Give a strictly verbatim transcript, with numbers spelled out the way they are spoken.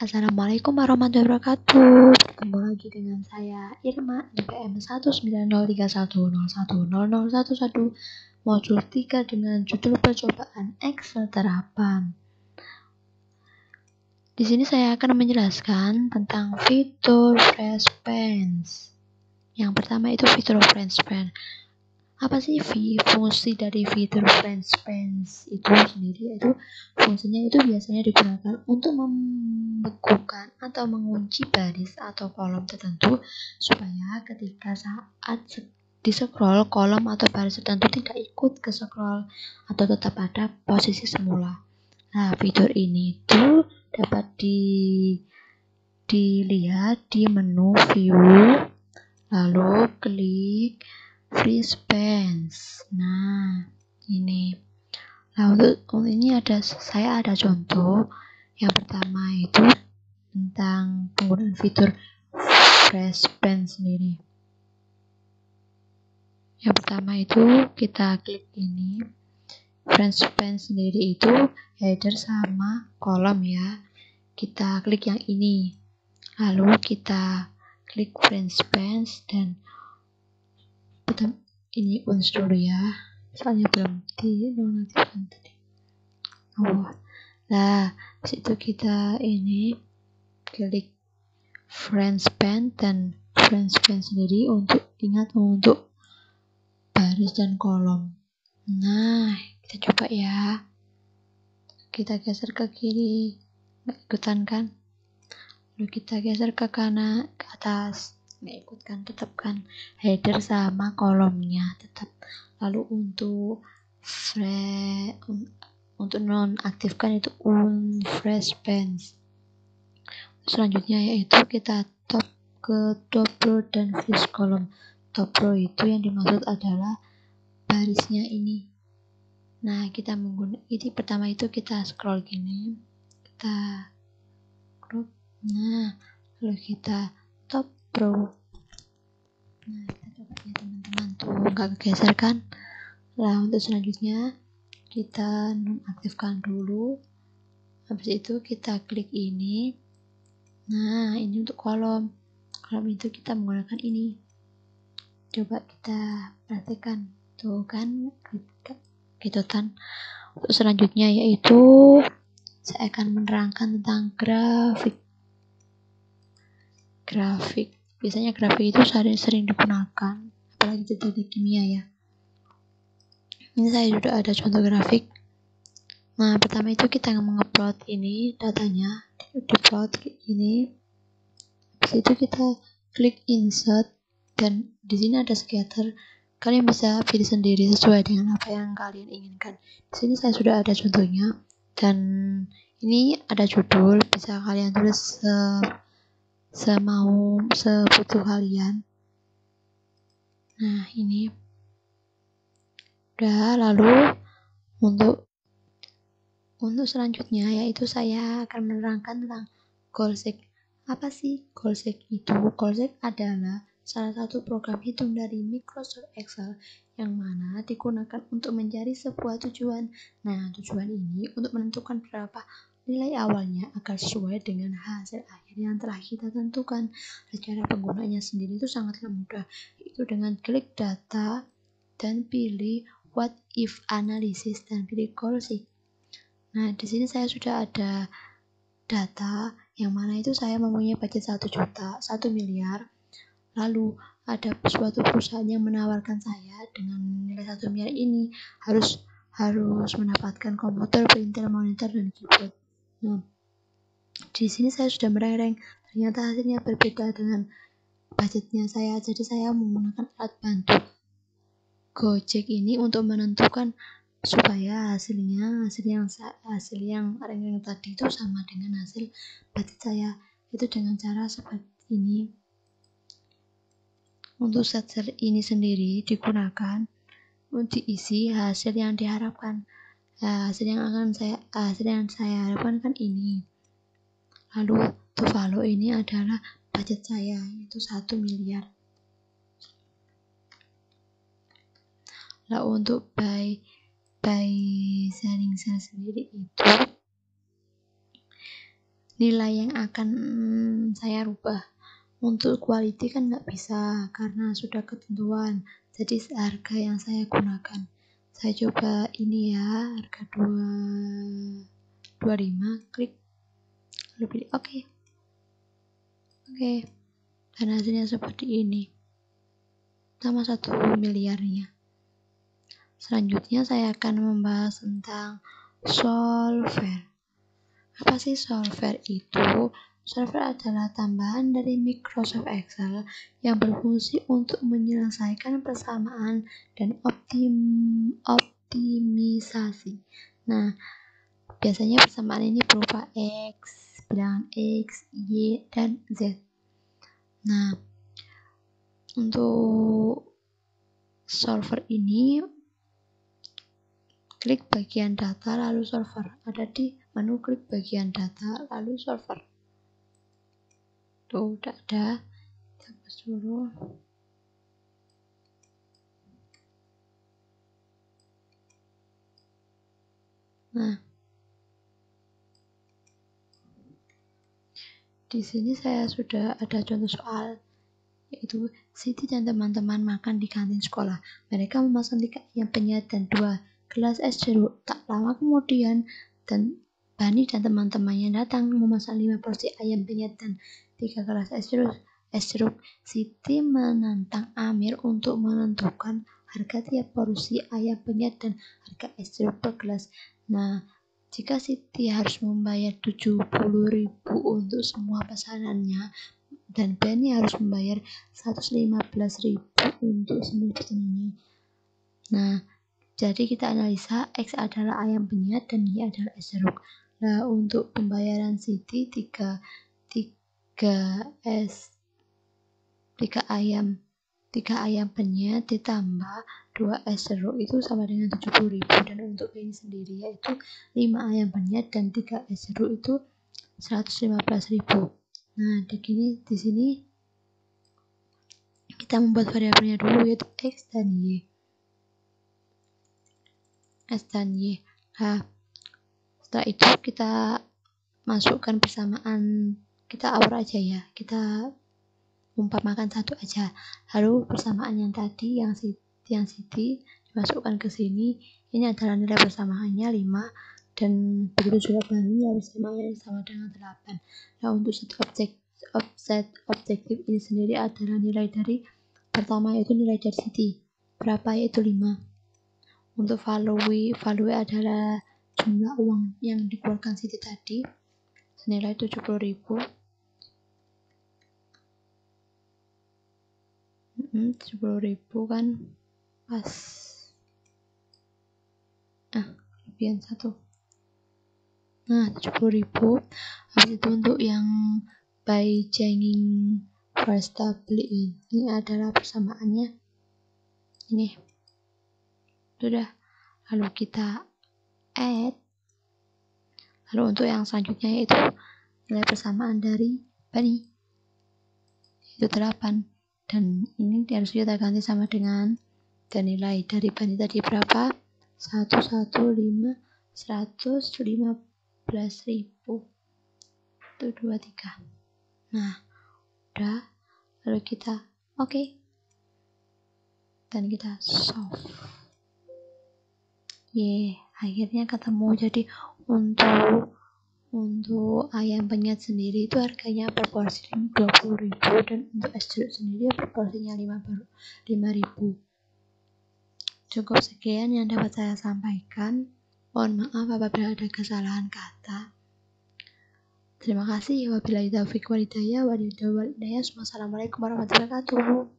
Assalamualaikum warahmatullahi wabarakatuh. Ketemu lagi dengan saya Irma I P M satu sembilan nol tiga satu nol satu nol nol satu satu modul tiga dengan judul percobaan Excel terapan. Di sini saya akan menjelaskan tentang fitur Fresh Pens. Yang pertama itu fitur Fresh Pen. Apa sih fungsi dari fitur Fresh Pens itu sendiri? Itu fungsinya itu biasanya digunakan untuk membekukan atau mengunci baris atau kolom tertentu supaya ketika saat di scroll kolom atau baris tertentu tidak ikut ke scroll atau tetap pada posisi semula. Nah, fitur ini tuh dapat di dilihat di menu view, lalu klik Fresh Pens. Nah, ini. Nah, untuk, untuk ini ada saya ada contoh. Yang pertama itu tentang penggunaan fitur Fresh Pens sendiri. Yang pertama itu kita klik ini. Fresh Pens sendiri itu header sama kolom ya. Kita klik yang ini. Lalu kita klik Fresh Pens dan ini unsur ya, soalnya belum dinonaktifkan tadi. Oh, nah, disitu kita ini klik Fresh Pen dan Fresh Pen sendiri untuk ingat untuk baris dan kolom. Nah, kita coba ya. Kita geser ke kiri, nggak ikutan kan? Lalu kita geser ke kanan, ke atas. Nggak ikut kan, tetap kan header sama kolomnya tetap. Lalu untuk fresh un, untuk nonaktifkan itu un Fresh Pens. Selanjutnya yaitu kita top ke top row dan finish kolom. Top row itu yang dimaksud adalah barisnya ini. Nah, kita menggunakan ini pertama itu kita scroll gini, kita crop. Nah, lalu kita top row. Nah, kita coba ya teman-teman, tuh nggak kegeser kan? Nah, untuk selanjutnya kita nonaktifkan dulu. Habis itu kita klik ini. Nah, ini untuk kolom. Kolom itu kita menggunakan ini. Coba kita perhatikan, tuh kan, gitu kan. Untuk selanjutnya yaitu saya akan menerangkan tentang grafik. Grafik. Biasanya grafik itu sering-sering digunakan, apalagi di teknik kimia ya. Ini saya sudah ada contoh grafik. Nah, pertama itu kita mengupload ini datanya, diupload ini. Habis itu kita klik insert dan di sini ada scatter. Kalian bisa pilih sendiri sesuai dengan apa yang kalian inginkan. Di sini saya sudah ada contohnya dan ini ada judul, bisa kalian tulis se semau sebutuh kalian. Nah, ini udah. Lalu untuk untuk selanjutnya yaitu saya akan menerangkan tentang Goalseek. Apa sih Goalseek itu? Goalseek adalah salah satu program hitung dari Microsoft Excel yang mana digunakan untuk mencari sebuah tujuan. Nah, tujuan ini untuk menentukan berapa nilai awalnya agar sesuai dengan hasil akhir yang telah kita tentukan. Dan cara penggunaannya sendiri itu sangatlah mudah, yaitu dengan klik data dan pilih what if analysis dan pilih Goalseek. Nah, di sini saya sudah ada data yang mana itu saya mempunyai budget satu juta, satu miliar. Lalu ada suatu perusahaan yang menawarkan saya dengan nilai satu miliar ini harus harus mendapatkan komputer, printer, monitor, dan keyboard. Nah, di sini saya sudah mereng-reng, ternyata hasilnya berbeda dengan budgetnya saya, jadi saya menggunakan alat bantu Gojek ini untuk menentukan supaya hasilnya hasil yang hasil yang ranking tadi itu sama dengan hasil budget saya, itu dengan cara seperti ini. Untuk set ini sendiri digunakan untuk diisi hasil yang diharapkan. Nah, hasil yang akan saya hasil yang saya harapkan kan ini. Lalu to follow ini adalah budget saya, yaitu satu miliar. Lalu untuk buy by selling sell sendiri itu nilai yang akan saya rubah. Untuk quality kan nggak bisa karena sudah ketentuan, jadi harga yang saya gunakan. Saya coba ini ya, harga dua puluh lima, klik, lalu pilih oke. Okay. Oke, okay. Dan hasilnya seperti ini, sama satu miliarnya. Selanjutnya saya akan membahas tentang solver. Apa sih solver itu? Solver adalah tambahan dari Microsoft Excel yang berfungsi untuk menyelesaikan persamaan dan optim, optimisasi. Nah, biasanya persamaan ini berupa X, bilangan X, Y, dan Z. Nah, untuk solver ini, klik bagian data lalu solver. Ada di menu klik bagian data lalu solver. Tuh udah ada. Kita hapus dulu. Nah, di sini saya sudah ada contoh soal, yaitu Siti dan teman-teman makan di kantin sekolah. Mereka memesan tiga ayam penyet dan dua gelas es jeruk. Tak lama kemudian, dan Bani dan teman-temannya datang memesan lima porsi ayam penyet dan tiga gelas es jeruk. Es jeruk. Siti menantang Amir untuk menentukan harga tiap porsi ayam penyet dan harga es jeruk per gelas. Nah, jika Siti harus membayar tujuh puluh ribu untuk semua pesanannya, dan Bani harus membayar seratus lima belas ribu untuk semua pesanannya. Nah, jadi kita analisa, X adalah ayam penyet dan Y adalah es jeruk. Nah, untuk pembayaran Siti tiga es tiga ayam tiga ayam penyet ditambah dua es jeruk itu sama dengan tujuh puluh ribu, dan untuk ini sendiri yaitu lima ayam penyet dan tiga es jeruk itu seratus lima belas ribu. Nah, di sini di sini kita membuat variabelnya dulu, yaitu X dan Y. X dan Y. Nah, setelah itu kita masukkan persamaan, kita aur aja ya, kita umpamakan satu aja. Lalu persamaan yang tadi yang Siti, yang Siti dimasukkan ke sini, ini adalah nilai persamaannya lima, dan begitu juga Bani yang persamaannya sama dengan delapan. Nah, untuk set objek offset objektif ini sendiri adalah nilai dari pertama, yaitu nilai dari Siti berapa, yaitu lima. Untuk value, value adalah jumlah uang yang dikeluarkan Siti tadi senilai tujuh puluh ribu. Hmm, tujuh puluh ribu kan pas. Ah, kelebihan satu. Nah, tujuh puluh ribu. Habis itu untuk yang by changing first beli ini adalah persamaannya. Ini. Sudah. Lalu kita add. Lalu untuk yang selanjutnya yaitu nilai persamaan dari Bani, itu delapan, dan ini harus kita ganti sama dengan, dan nilai dari Bani tadi berapa, seratus lima belas ribu, itu dua puluh tiga. Nah, udah, lalu kita oke, okay. Dan kita solve. Ye, akhirnya ketemu. Jadi untuk untuk ayam penyet sendiri itu harganya per porsi dua puluh ribu, dan untuk es jeruk sendiri per porsinya lima ribu. Cukup sekian yang dapat saya sampaikan. Mohon maaf apabila ada kesalahan kata. Terima kasih. Wabillahi taufiq wal hidayah. Wassalamualaikum warahmatullahi wabarakatuh.